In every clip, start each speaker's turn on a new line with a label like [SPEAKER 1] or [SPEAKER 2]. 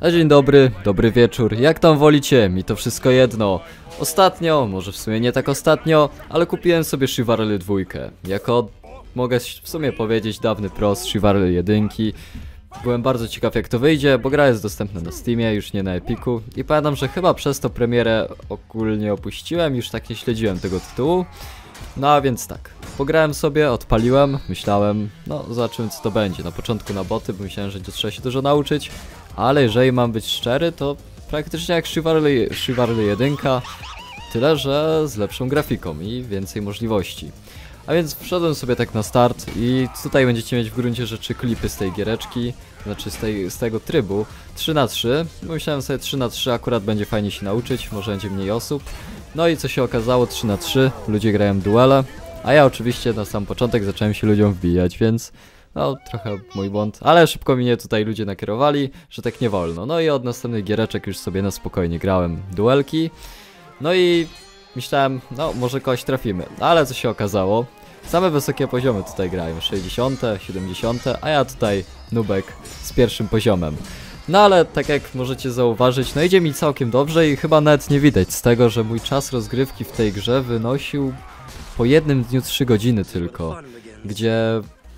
[SPEAKER 1] A dzień dobry, dobry wieczór, jak tam wolicie, mi to wszystko jedno. Ostatnio, może w sumie nie tak ostatnio, ale kupiłem sobie Chivalry 2. Jako, mogę w sumie powiedzieć, dawny pro z Chivalry 1. Byłem bardzo ciekaw jak to wyjdzie, bo gra jest dostępna na Steamie, już nie na Epiku. I pamiętam, że chyba przez to premierę ogólnie opuściłem, już tak nie śledziłem tego tytułu. No a więc tak, pograłem sobie, odpaliłem, myślałem, no zobaczymy co to będzie. Na początku na boty, bo myślałem, że trzeba się dużo nauczyć. Ale jeżeli mam być szczery, to praktycznie jak Chivalry 1, tyle że z lepszą grafiką i więcej możliwości. A więc wszedłem sobie tak na start i tutaj będziecie mieć w gruncie rzeczy klipy z tej giereczki, znaczy z tego trybu 3×3. Myślałem sobie 3×3 akurat będzie fajnie się nauczyć, może będzie mniej osób. No i co się okazało, 3×3, ludzie grają duele, a ja oczywiście na sam początek zacząłem się ludziom wbijać, więc no trochę mój błąd, ale szybko mnie tutaj ludzie nakierowali, że tak nie wolno. No i od następnych giereczek już sobie na spokojnie grałem duelki. No i myślałem, no może kogoś trafimy, ale co się okazało, same wysokie poziomy tutaj grają, 60, 70, a ja tutaj nubek z pierwszym poziomem. No ale tak jak możecie zauważyć, no idzie mi całkiem dobrze i chyba nawet nie widać z tego, że mój czas rozgrywki w tej grze wynosił po jednym dniu 3 godziny tylko, gdzie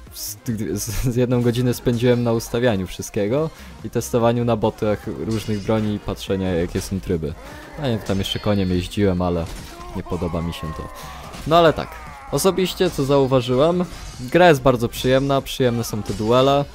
[SPEAKER 1] z 1 godzinę spędziłem na ustawianiu wszystkiego i testowaniu na botach różnych broni i patrzenia jakie są tryby. Ja nie wiem, tam jeszcze koniem jeździłem, ale nie podoba mi się to. No ale tak, osobiście co zauważyłem, gra jest bardzo przyjemna, przyjemne są te duele.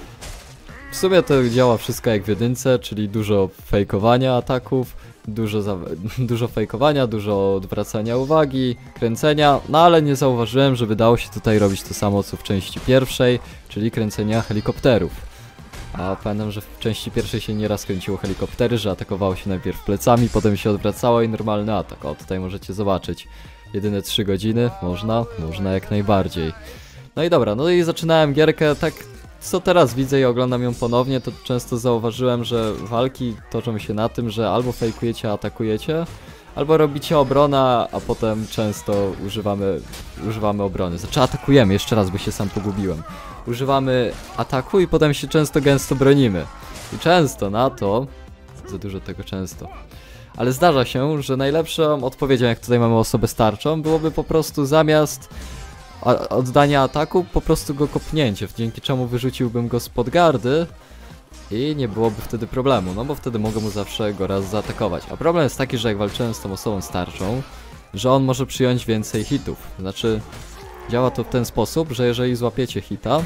[SPEAKER 1] W sumie to działa wszystko jak w jedynce, czyli dużo fejkowania ataków, dużo fejkowania, dużo odwracania uwagi, kręcenia, no ale nie zauważyłem, że wydało się tutaj robić to samo co w części pierwszej, czyli kręcenia helikopterów. A pamiętam, że w części pierwszej się nieraz kręciło helikoptery, że atakowało się najpierw plecami, potem się odwracało i normalny atak. O, tutaj możecie zobaczyć. Jedyne 3 godziny, można jak najbardziej. No i dobra, no i zaczynałem gierkę, tak co teraz widzę i oglądam ją ponownie, to często zauważyłem, że walki toczą się na tym, że albo fejkujecie, atakujecie, albo robicie obronę, a potem często używamy obrony. Znaczy atakujemy, jeszcze raz, bo się sam pogubiłem. Używamy ataku i potem się często gęsto bronimy. I często na to, za dużo tego często. Ale zdarza się, że najlepszą odpowiedzią, jak tutaj mamy osobę starczą, byłoby po prostu zamiast oddania ataku, po prostu go kopnięcie, dzięki czemu wyrzuciłbym go spod gardy i nie byłoby wtedy problemu, no bo wtedy mogę mu zawsze go raz zaatakować. A problem jest taki, że jak walczyłem z tą osobą starczą, że on może przyjąć więcej hitów. Znaczy, działa to w ten sposób, że jeżeli złapiecie hita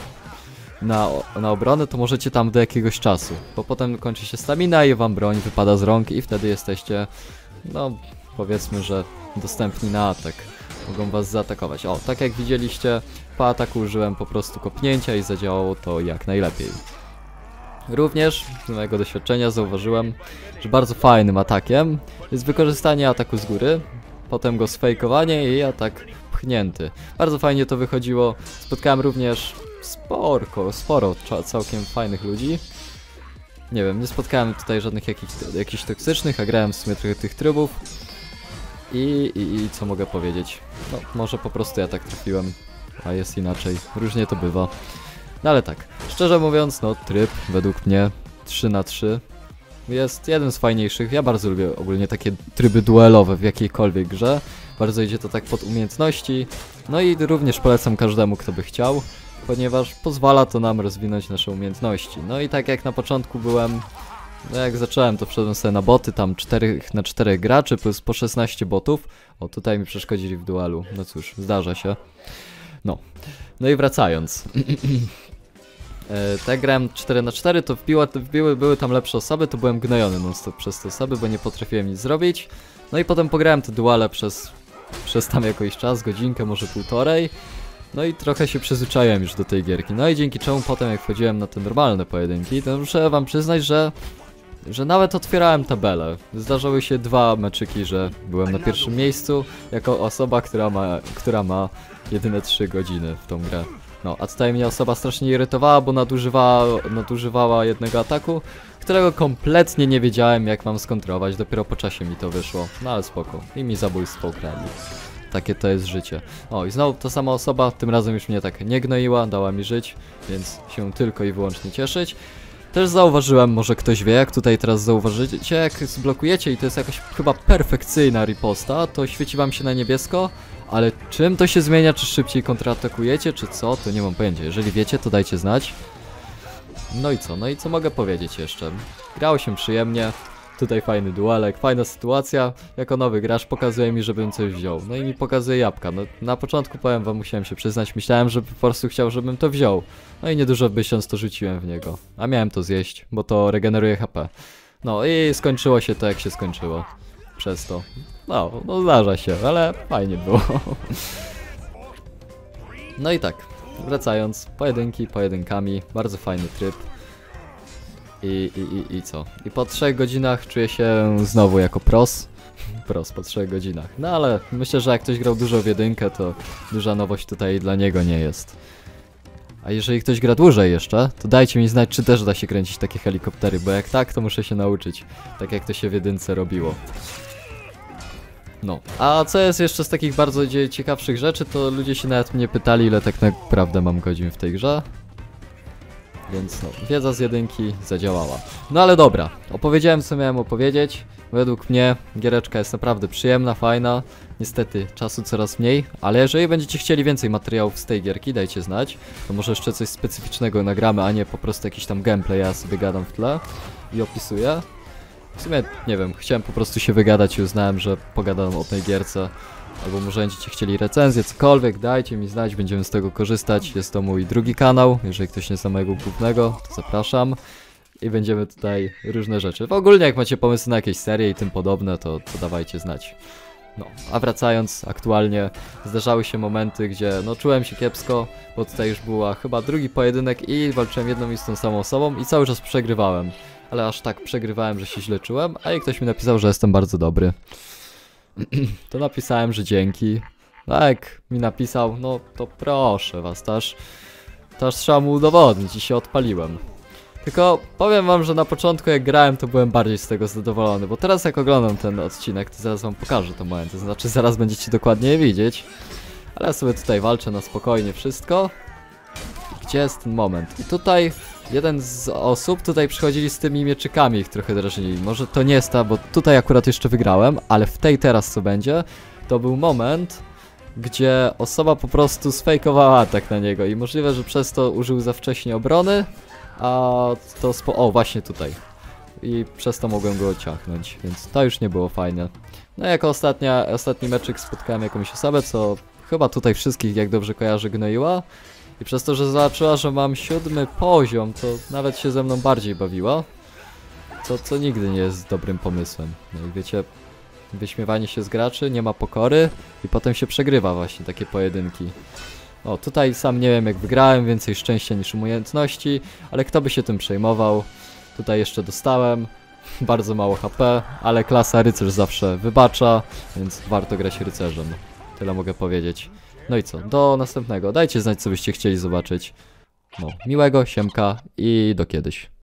[SPEAKER 1] na obronę, to możecie tam do jakiegoś czasu, bo potem kończy się stamina i wam broń wypada z rąk i wtedy jesteście, no powiedzmy, że dostępni na atak. Mogą was zaatakować. O, tak jak widzieliście, po ataku użyłem po prostu kopnięcia i zadziałało to jak najlepiej. Również z mojego doświadczenia zauważyłem, że bardzo fajnym atakiem jest wykorzystanie ataku z góry, potem go sfejkowanie i atak pchnięty. Bardzo fajnie to wychodziło. Spotkałem również sporo całkiem fajnych ludzi. Nie wiem, nie spotkałem tutaj żadnych jakichś toksycznych, a grałem w sumie trochę tych trybów. I co mogę powiedzieć? No, może po prostu ja tak trafiłem, a jest inaczej. Różnie to bywa. No ale tak, szczerze mówiąc, no tryb według mnie 3×3 jest jeden z fajniejszych. Ja bardzo lubię ogólnie takie tryby duelowe w jakiejkolwiek grze. Bardzo idzie to tak pod umiejętności. No i również polecam każdemu, kto by chciał, ponieważ pozwala to nam rozwinąć nasze umiejętności. No i tak jak na początku byłem... No jak zacząłem, to wszedłem sobie na boty, tam 4 na 4 graczy plus po 16 botów. O, tutaj mi przeszkodzili w duelu. No cóż, zdarza się. No i wracając. Tak grałem 4 na 4, to były tam lepsze osoby, to byłem gnojony non-stop przez te osoby, bo nie potrafiłem nic zrobić. No i potem pograłem te duele przez tam jakiś czas, godzinkę, może półtorej. No i trochę się przyzwyczaiłem już do tej gierki. No i dzięki czemu potem jak wchodziłem na te normalne pojedynki, to muszę wam przyznać, że nawet otwierałem tabelę. Zdarzały się 2 meczyki, że byłem na pierwszym miejscu jako osoba, która ma jedyne 3 godziny w tą grę. No, a tutaj mnie osoba strasznie irytowała, bo nadużywała jednego ataku, którego kompletnie nie wiedziałem jak mam skontrować, dopiero po czasie mi to wyszło. No ale spoko. I mi zabójstwo ukradli. Takie to jest życie. O, i znowu ta sama osoba, tym razem już mnie tak nie gnoiła, dała mi żyć, więc się tylko i wyłącznie cieszyć. Też zauważyłem, może ktoś wie, jak tutaj teraz zauważycie, jak zblokujecie i to jest jakaś chyba perfekcyjna riposta, to świeci wam się na niebiesko, ale czym to się zmienia, czy szybciej kontratakujecie, czy co, to nie mam pojęcia. Jeżeli wiecie, to dajcie znać. No i co mogę powiedzieć jeszcze? Grało się przyjemnie, tutaj fajny duelek, fajna sytuacja. Jako nowy gracz pokazuje mi, żebym coś wziął. No i mi pokazuje jabłka. No, na początku powiem wam, musiałem się przyznać, myślałem, że po prostu chciał, żebym to wziął. No i niedużo myśląc to rzuciłem w niego. A miałem to zjeść, bo to regeneruje HP. No i skończyło się to, jak się skończyło. Przez to. No zdarza się, ale fajnie było. No i tak, wracając, pojedynki pojedynkami, bardzo fajny tryb. I co? I po 3 godzinach czuję się znowu jako pros. Pros po 3 godzinach. No ale myślę, że jak ktoś grał dużo w jedynkę, to duża nowość tutaj dla niego nie jest. A jeżeli ktoś gra dłużej jeszcze, to dajcie mi znać, czy też da się kręcić takie helikoptery, bo jak tak, to muszę się nauczyć. Tak jak to się w jedynce robiło. No, a co jest jeszcze z takich bardzo ciekawszych rzeczy, to ludzie się nawet mnie pytali, ile tak naprawdę mam godzin w tej grze. Więc no, wiedza z jedynki zadziałała. No ale dobra, opowiedziałem co miałem opowiedzieć. Według mnie giereczka jest naprawdę przyjemna, fajna. Niestety czasu coraz mniej, ale jeżeli będziecie chcieli więcej materiałów z tej gierki, dajcie znać. To może jeszcze coś specyficznego nagramy, a nie po prostu jakiś tam gameplay, ja sobie gadam w tle i opisuję. W sumie, nie wiem, chciałem po prostu się wygadać i uznałem, że pogadam o tej gierce. Albo może będziecie chcieli recenzję, cokolwiek, dajcie mi znać, będziemy z tego korzystać. Jest to mój drugi kanał, jeżeli ktoś nie zna mojego głównego, to zapraszam. I będziemy tutaj różne rzeczy. Ogólnie jak macie pomysły na jakieś serie i tym podobne, to dawajcie znać. No, a wracając, aktualnie zdarzały się momenty, gdzie no czułem się kiepsko, bo tutaj już była chyba drugi pojedynek i walczyłem jedną i z tą samą osobą i cały czas przegrywałem. Ale aż tak przegrywałem, że się źle czułem, a i ktoś mi napisał, że jestem bardzo dobry. To napisałem, że dzięki. No jak mi napisał, no to proszę was, też trzeba mu udowodnić i się odpaliłem. Tylko powiem wam, że na początku jak grałem, to byłem bardziej z tego zadowolony, bo teraz jak oglądam ten odcinek, to zaraz wam pokażę te momenty, to znaczy zaraz będziecie dokładnie je widzieć. Ale ja sobie tutaj walczę na spokojnie wszystko. Gdzie jest ten moment? I tutaj jeden z osób tutaj przychodzili z tymi mieczykami, ich trochę drażnili. Może to nie jest ta, bo tutaj akurat jeszcze wygrałem, ale w tej teraz co będzie, to był moment, gdzie osoba po prostu sfejkowała atak na niego i możliwe, że przez to użył za wcześnie obrony, a to o, właśnie tutaj. I przez to mogłem go ciachnąć, więc to już nie było fajne. No i jako ostatni meczyk spotkałem jakąś osobę, co chyba tutaj wszystkich, jak dobrze kojarzę, gnoiła. I przez to, że zobaczyła, że mam 7 poziom, to nawet się ze mną bardziej bawiła. Co nigdy nie jest dobrym pomysłem. No i wiecie, wyśmiewanie się z graczy, nie ma pokory i potem się przegrywa właśnie takie pojedynki. O, tutaj sam nie wiem jak wygrałem, więcej szczęścia niż umiejętności, ale kto by się tym przejmował? Tutaj jeszcze dostałem, bardzo mało HP, ale klasa rycerz zawsze wybacza, więc warto grać rycerzem. Tyle mogę powiedzieć. No i co, do następnego. Dajcie znać, co byście chcieli zobaczyć. No, miłego, siemka i do kiedyś.